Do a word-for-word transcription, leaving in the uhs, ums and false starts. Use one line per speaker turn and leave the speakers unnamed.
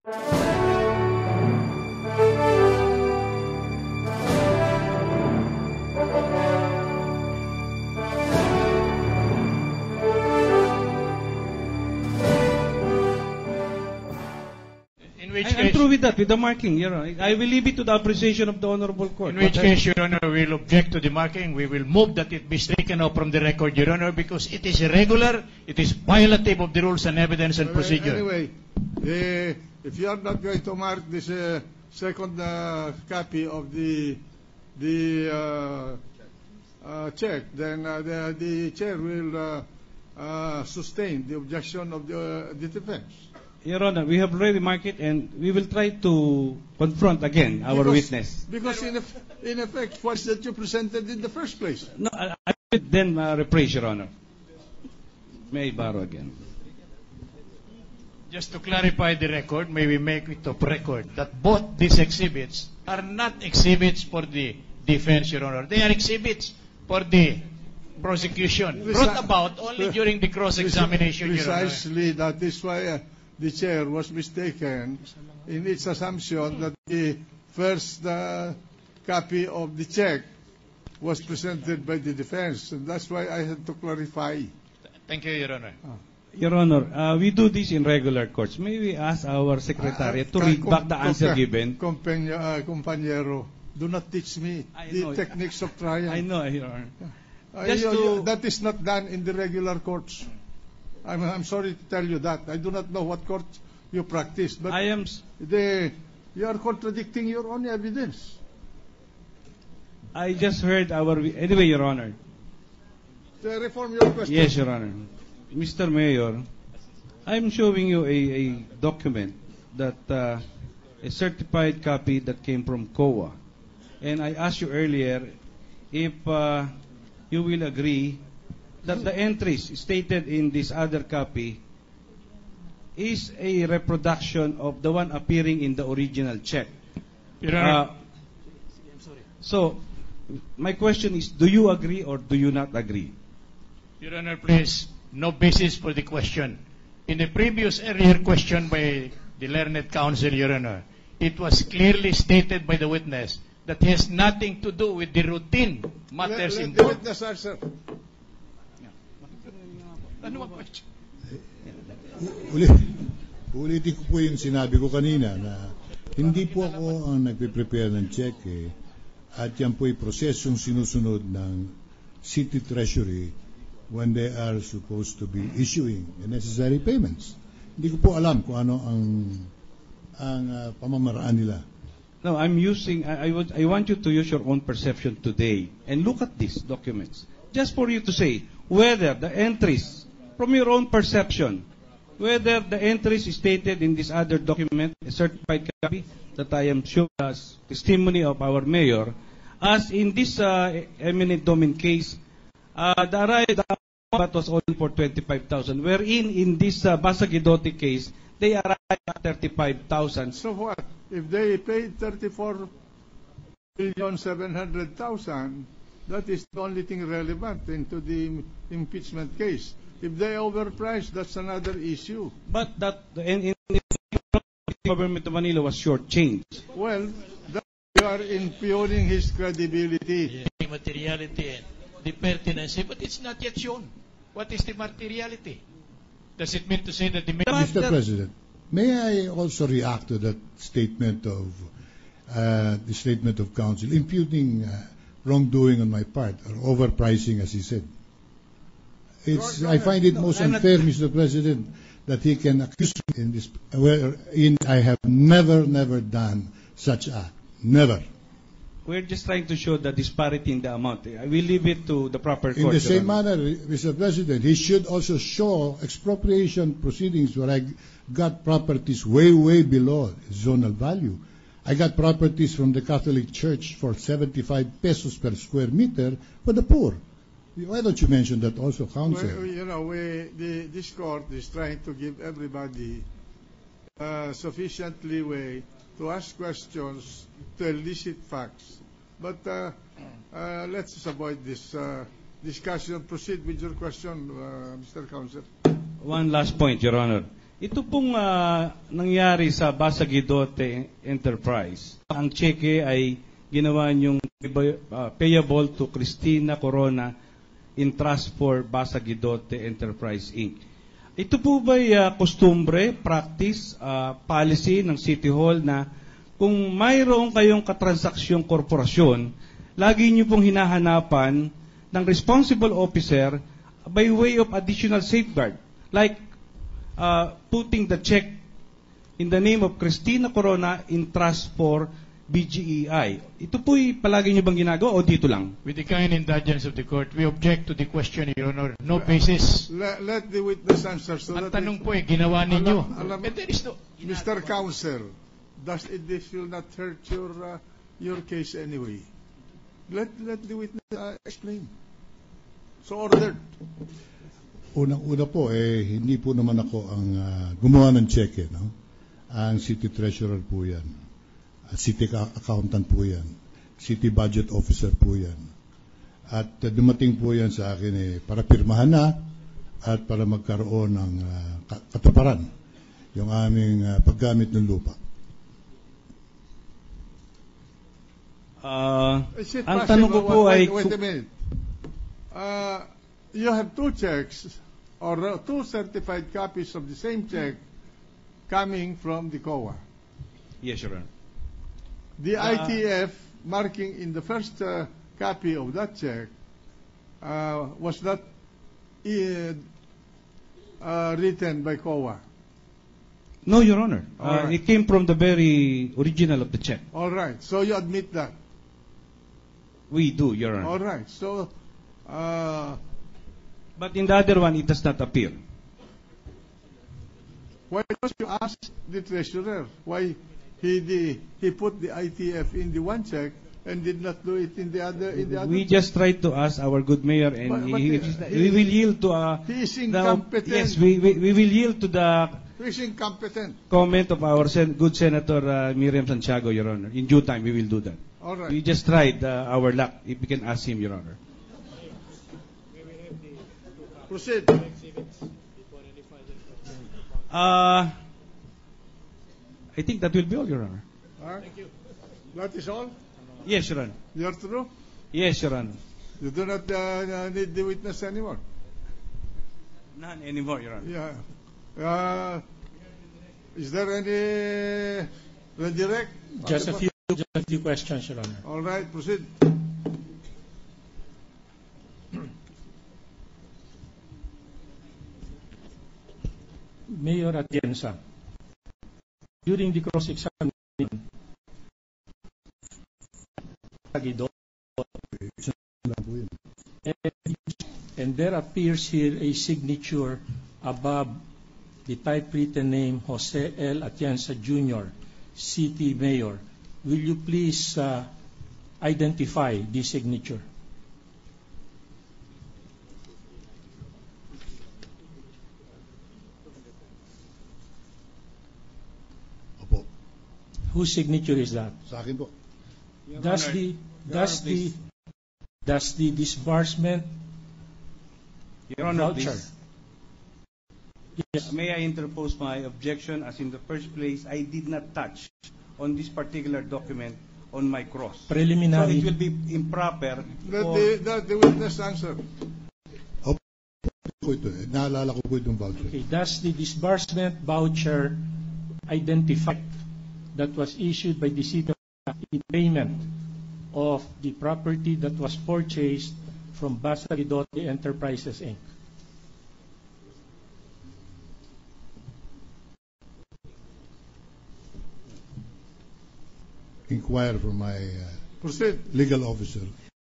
I, I'm through with that, with the marking. You know, I will leave it to the appreciation of the Honorable Court.
In which case, Your Honor, we will object to the marking. We will move that it be stricken off from the record, Your Honor, because it is irregular, it is violative of the rules and evidence and
Uh,
procedure.
Anyway, the, if you are not going to mark this uh, second uh, copy of the the uh, uh, check, then uh, the, the chair will uh, uh, sustain the objection of the, uh, the defense.
Your Honor, we have already marked it, and we will try to confront again our
Because-
witness.
Because in, eff in effect, what's that you presented in the first place?
No, I, I will then uh, rephrase, Your Honor. May I borrow again?
Just to clarify the record, may we make it of record that both these exhibits are not exhibits for the defense, Your Honor. They are exhibits for the prosecution,
Preci-
brought about only during the cross-examination, Your Honor.
Precisely, that is why uh, the chair was mistaken in its assumption that the first uh, copy of the check was presented by the defense, and that's why I had to clarify.
Thank you, Your Honor.
Your Honor, uh, we do this in regular courts. May we ask our secretariat to
Uh,
read
com-
back the answer
compa-
given?
Company, uh, compañero, do not teach me
I
the
know.
techniques of trial.
I know, Your Honor.
Uh,
Just
you-
to-
you- that is not done in the regular courts. I'm, I'm sorry to tell you that. I do not know what court you practice, but
I am... s-
the, you are contradicting your own evidence.
I just heard our... Anyway, Your Honor.
To reform your question.
Yes, Your Honor. Mister Mayor, I'm showing you a, a document that uh, a certified copy that came from C O A. And I asked you earlier if uh, you will agree that the entries stated in this other copy is a reproduction of the one appearing in the original check.
Your Honor,
Uh, so, my question is, do you agree or do you not agree?
Your Honor, please, no basis for the question. In the previous earlier question by the learned counsel, Your Honor, it was clearly stated by the witness that it has nothing to do with the routine matters
let, let the
involved.
witness answer.
Ano ang question?
Ulit, ulitin ko po yung sinabi ko kanina na hindi po ako ang nagpe-prepare ng check eh, at yan po yung prosesong sinusunod ng City Treasury when they are supposed to be issuing the necessary payments. Hindi ko po alam kung ano ang ang uh, pamamaraan nila.
No, I'm using, I, I, would, I want you to use your own perception today and look at these documents. Just for you to say whether the entries, from your own perception, whether the entries stated in this other document, a certified copy that I am showing as testimony of our mayor, as in this uh, eminent domain case, uh, the arrival that was only for twenty-five thousand, wherein in this uh, Basagidote case, they arrived at thirty-five thousand.
So what? If they paid thirty-four million seven hundred thousand, that is the only thing relevant into the impeachment case. If they overpriced, that's another issue.
But that, in, in the government of Manila was shortchanged.
Well, that you are impugning his credibility.
The materiality and the pertinence, but it's not yet shown. What is the materiality? Does it mean to say that the
Mister President, may I also react to that statement of uh, the statement of counsel imputing uh, wrongdoing on my part or overpricing, as he said? It's, I find it most unfair, Mister President, that he can accuse me in this. Wherein I have never, never done such act. Never.
We're just trying to show the disparity in the amount. I will leave it to the proper court.
In the same
Your Honor.
manner, Mister President, he should also show expropriation proceedings where I got properties way, way below zonal value. I got properties from the Catholic Church for seventy-five pesos per square meter for the poor. Why don't you mention that also, Counsel?
Well, you know, we, the, this court is trying to give everybody uh, sufficient leeway to ask questions, to elicit facts. But uh, uh, let's just avoid this uh, discussion. Proceed with your question, uh, Mister Counsel.
One last point, Your Honor. Ito pong ah, nangyari sa Basagidote Enterprise. Ang cheque ay ginawa niyong uh, payable to Cristina Corona in trust for Basagidote Enterprise Incorporated. Ito po ba'y uh, kostumbre, practice, uh, policy ng City Hall na kung mayroong kayong katransaksyon korporasyon, lagi niyo pong hinahanapan ng responsible officer by way of additional safeguard, like uh, putting the check in the name of Cristina Corona in trust for B G E I. Ito po'y palagi niyo bang ginagawa o dito lang?
With the kind indulgence of the court, we object to the question, Your Honor. No basis.
Let, let the witness answer. So
Ang
that
tanong
it-
po eh, ginawa ninyo.
Alam- alam-
And there is no...
Mister Counsel, does it this will not hurt your uh, your case anyway? Let let the witness uh, explain. So ordered.
Unang-una po, eh, hindi po naman ako ang ah, gumawa ng cheque, no? Ang City Treasurer po yan. At City Ca- Accountant po yan. City Budget Officer po yan. At uh, dumating po yan sa akin eh, para pirmahan na at para magkaroon ng ah, ka- katuparan yung aming ah, paggamit ng lupa.
Uh,
Is it
ang
possible-
tanong ko po ay...
wait, wait a minute. Uh, you have two checks or uh, two certified copies of the same check coming from the C O A.
Yes, Your Honor.
The
Uh,
I T F marking in the first uh, copy of that check uh, was not uh, uh, written by C O A.
No, Your Honor.
All
Uh,
right.
It came from the very original of the check.
All right, so you admit that.
We do, Your Honor.
All right, so uh,
But in the other one, it does not appear.
why don't you ask the treasurer why he the, he put the I T F in the one check and did not do it in the other in the other?
We just tried to ask our good mayor, and
But- but
he,
he-
we will yield to uh,
He is
the,
incompetent.
yes, we, we we will yield to the
He's incompetent.
comment of our sen- good Senator uh, Miriam Santiago, Your Honor. In due time, we will do that.
All right.
We just tried uh, our luck. If we can ask him, Your Honor.
Proceed.
Uh, I think that will be all, Your Honor.
Thank you. That is all.
Yes, Your Honor.
You're through.
Yes, Your Honor.
You do not uh, need the witness anymore.
None anymore, Your Honor.
Yeah. Uh, is there any redirect?
Just a few, just a few questions, Your Honor.
All right, proceed.
Mayor Atienza, during the cross-examination, Guido, and there appears here a signature above the typewritten name Jose L. Atienza Junior, City Mayor. Will you please uh, identify this signature?
Opo,
Whose signature is that?
sa akin po.
Your
Does
Honor,
the
Your
does
Honor,
the
please.
does the disbursement
Your Honor,
voucher?
please.
Yes.
May I interpose my objection, as in the first place, I did not touch on this particular document on my cross. So
Preliminary.
it will be improper
Let
for...
the, let the witness answer.
Opo, po ito, eh. Naalala ko po itong voucher.
Okay, does the disbursement voucher identify that was issued by the city in payment of the property that was purchased from Basagidote Enterprises, Incorporated?
Inquire from my uh,
Proceed.
legal officer.